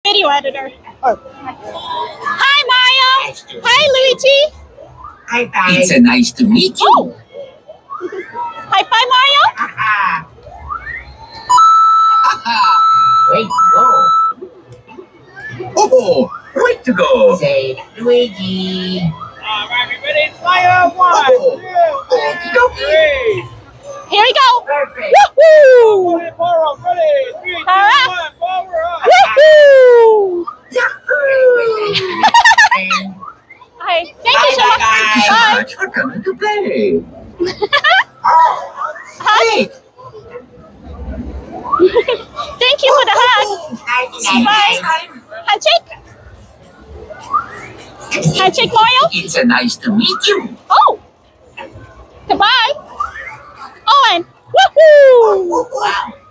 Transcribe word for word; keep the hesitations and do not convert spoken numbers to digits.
Video editor. Oh. Hi, Mario. Hi, Luigi. Hi, bye. It's a nice to meet you. Oh. High five, Mario. Wait, go. Oh, way to go. Say Luigi. All right, everybody, fire! One, Oh. two, three. Here we go. Perfect. Woohoo! Ready, power up, ready. Three, two, Alright. one, power up. Woohoo! Hi. Thank you so much. Thank you so Bye. much for coming to play. Hug. Hey, Thank you for the hug. Bye. Handshake. Handshake, Mario. it's a nice to meet you. Oh. Goodbye. Oh, and woohoo! Wow.